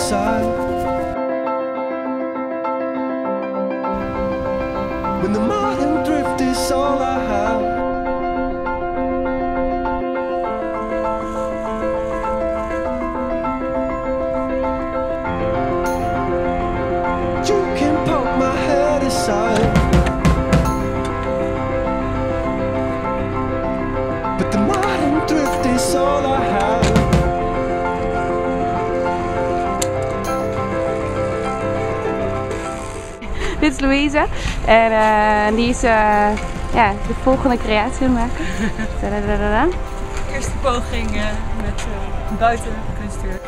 aside. When the modern thrift is all I have. You can poke my head aside, but the modern thrift is all I have. Dit is Louise en die is ja, de volgende creatie aan het maken. Tadadadada. Eerste poging met buiten kunstwerk.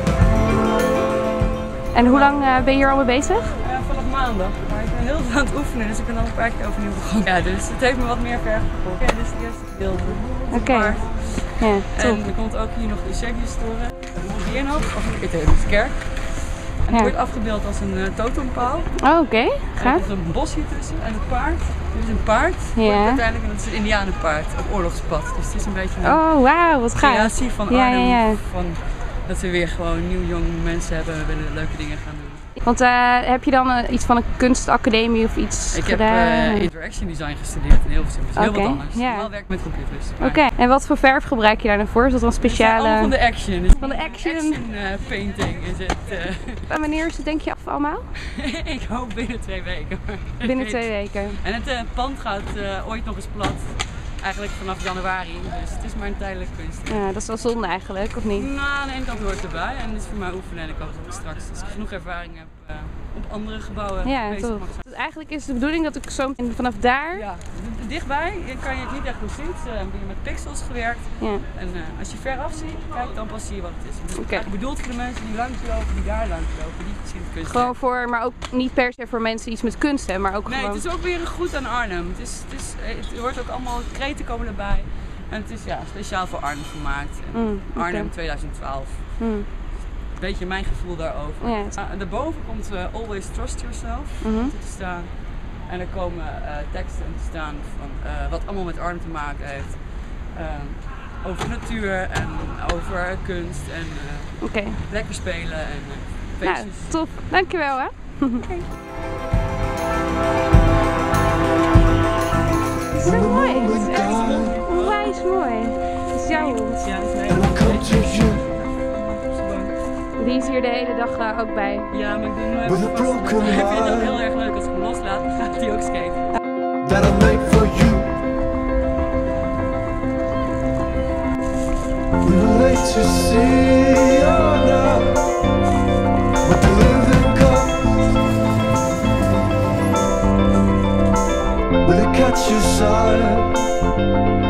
En hoe lang ben je hier al mee bezig? Vanaf maandag. Maar ik ben heel veel aan het oefenen, dus ik ben al een paar keer overnieuw begonnen. Ja, dus het heeft me wat meer verf gekocht. Ja, dit is het eerste gedeelte. Oké. Ja, top. En er komt ook hier nog de Eusebio-toren. Hier nog, of dit is de kerk. En die wordt afgebeeld als een totempaal. Oh, oké. Er Gaaf. is een bos hier tussen en een paard. Dit is een paard. Ja. Uiteindelijk, en dat is een indianenpaard op oorlogspad. Dus het is een beetje een Oh, wauw, wat gaaf. creatie van Ja, Arnhem. ja, ja. Van, dat we weer gewoon nieuw jong mensen hebben en we willen leuke dingen gaan doen. Want heb je dan iets van een kunstacademie of iets Ik heb gedaan? interaction design gestudeerd in Hilversum, dus heel Oké, wat anders. ja. Wel werk met computers. Oké, en wat voor verf gebruik je daar dan voor? Is dat dan Het is speciale... allemaal van de action. Dus Van de action. Painting is het. En wanneer is het denk je af allemaal? Ik hoop binnen 2 weken. Binnen 2 weken. En het pand gaat ooit nog eens plat. Eigenlijk vanaf januari, dus het is maar een tijdelijk kunst. Ja, dat is wel zonde eigenlijk, of niet? Nou, aan de ene kant hoort het erbij en het is voor mij oefenen en ik hoop dat ik straks, als ik genoeg ervaring heb, op andere gebouwen Ja, bezig toch. mag zijn. Dus eigenlijk is de bedoeling dat ik zo vanaf daar... Ja, dichtbij kan je het niet echt goed zien. We hebben hier met pixels gewerkt. Ja. En als je ver af ziet, kijk, dan pas zie je wat het is. Het is Oké. eigenlijk bedoeld voor de mensen die langs lopen, die daar langs lopen, die misschien het kunst Gewoon voor, maar ook niet per se voor mensen die iets met kunst hebben, maar ook Nee, gewoon... het is ook weer een goed aan Arnhem. Het wordt ook allemaal kreten komen erbij. En het is ja, speciaal voor Arnhem gemaakt. En Arnhem 2012. Mm. Beetje mijn gevoel daarover. Ja. Daarboven komt Always Trust Yourself te staan. En er komen teksten te staan van wat allemaal met Arnhem te maken heeft. Over natuur en over kunst en lekker spelen en feestjes. Nou, top. Dankjewel hè. Okay. Het is zo mooi. Het is echt onwijs mooi. Het is jouw hond. Ja, het is een hele Die is hier de hele dag ook bij. Ja, maar ik doe hem even vast. Ik vind het ook heel erg leuk als ik hem loslaat, dan gaat hij ook skaten. That I make for you. We're late to see or not, but the living comes. Will it catch you side?